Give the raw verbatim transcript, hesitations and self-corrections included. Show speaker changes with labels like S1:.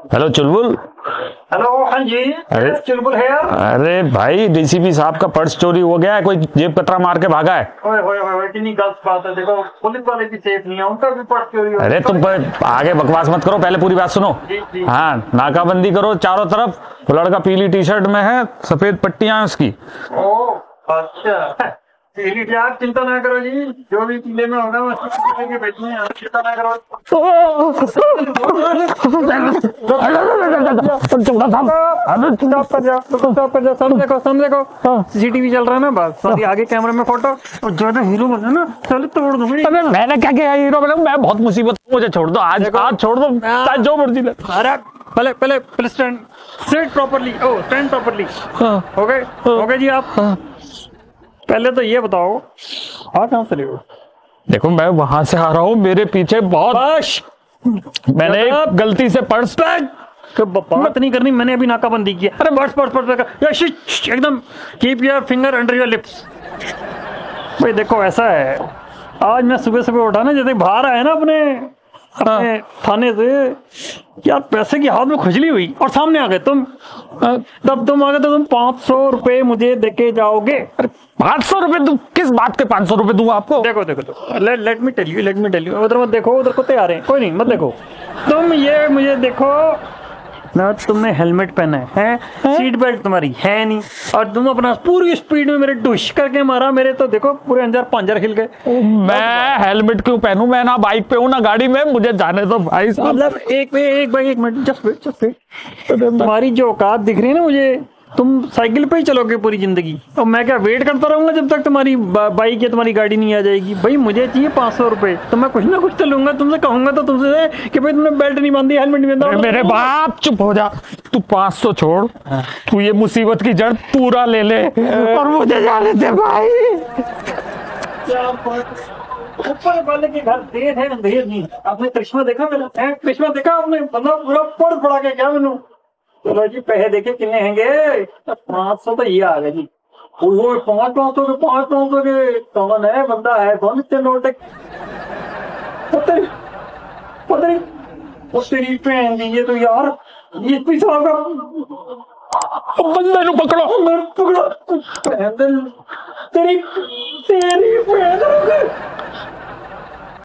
S1: Hello चुलबुल।
S2: Hello, हाँ जी।
S1: अरे
S2: चुलबुल है यार।
S1: अरे भाई, डीसीपी साहब का पर्स चोरी हो गया है, कोई जेब कतरा मार के भागा है।
S2: ओए ओए ओए, इतनी गलत बात है। देखो, पुलिस वाले भी सेफ नहीं है, उनका भी पर्स चोरी हो
S1: अरे
S2: गया।
S1: तुम पर आगे बकवास मत करो, पहले पूरी बात सुनो।
S2: जी जी।
S1: हाँ, नाकाबंदी करो चारों तरफ। वो लड़का पीली टी शर्ट में है, सफेद पट्टियां हैं उसकी।
S2: ओ अच्छा, पीली यार, चिंता ना करो जी, जो भी पीले में होगा वो लेके बैठे हैं, चिंता ना करो। सामने देखो, सामने देखो, सीसीटीवी चल रहा है ना, बस सारी आगे कैमरे में फोटो। और ज्यादा हीरो बने ना, चलो तोड़ दो।
S1: अबे मैंने क्या किया हीरो बना? मैं बहुत मुसीबत, मुझे छोड़ दो आज, आज छोड़ दो, चाहे जो मर्जी ले।
S2: अरे पहले पहले पहले स्टैंड स्ट्रेट प्रॉपर्ली। ओ स्टैंड प्रॉपर्ली। हो गए हो गए जी आप। पहले तो ये बताओ, हाँ कहाँ से हो?
S1: देखो मैं वहां से आ रहा हूँ, मेरे पीछे बहुत, मैंने गलती से पर्स
S2: बात नहीं करनी, मैंने अभी नाकाबंदी की है। अरे पर्स पर्स पर्स एकदम keep your finger under your lips. भाई देखो ऐसा है, आज मैं सुबह सुबह उठा ना, जैसे बाहर आया ना अपने अपने थाने से, यार पैसे की हाथ में खुजली हुई और सामने आ गए तुम। तब तुम आ गए तो तुम पाँच सौ रुपए मुझे देके जाओगे।
S1: पाँच सौ रुपए? तुम किस बात के पाँच सौ रुपए दूंगा आपको?
S2: देखो देखो देखो, ले, let me tell you let me tell you उधर मत देखो, उधर कुत्ते आ रहे हैं, कोई नहीं मत देखो। तुम ये मुझे देखो ना, तुमने हेलमेट पहना है, है? सीट बेल्ट तुम्हारी है नहीं, और तुम अपना पूरी स्पीड में मेरे डुश करके मारा। मेरे तो देखो पूरे अंजार पांजर खिल गए।
S1: मैं हेलमेट क्यों पहनूं? मैं ना बाइक पे हूँ ना गाड़ी में, मुझे जाने दो भाई साहब।
S2: मतलब एक एक भाई एक minute, just wait just wait. तुम्हारी जो औकात दिख रही है ना मुझे, तुम साइकिल पे ही चलोगे पूरी जिंदगी, और मैं क्या वेट करता रहूंगा जब तक तुम्हारी बाइक या तुम्हारी गाड़ी नहीं आ जाएगी? भाई मुझे चाहिए पाँच सौ रुपए, तो मैं कुछ ना कुछ तो लूंगा तुमसे। कहूंगा तो तुमसे कि भाई तुमने बेल्ट नहीं बांधी, हेलमेट नहीं बांधा।
S1: मेरे बाप चुप हो जा, तू पाँच सौ छोड़, तू ये मुसीबत की जड़ पूरा ले ले और मुझे जाने दे भाई।
S2: ऊपर वाले के घर देर है अंधेर नहीं। आपने करिश्मा देखा मेरा? करिश्मा देखा आपने? बंदा पूरा पड़ पड़ा के क्या मैनू। चलो जी, पैसे देखे कितने हैंगे? पाँच सौ तो ये आ गए जी। वो पाँच पाँच सौ के पाँच पाँच सौ के कौन है बंदा है? कौन इतने नोट? पता नहीं पता नहीं वो तेरी पहन दीजिए तो यार, ये पैसा का
S1: बंदे को पकड़ो,
S2: पकड़ो। तेरी तेरी पहन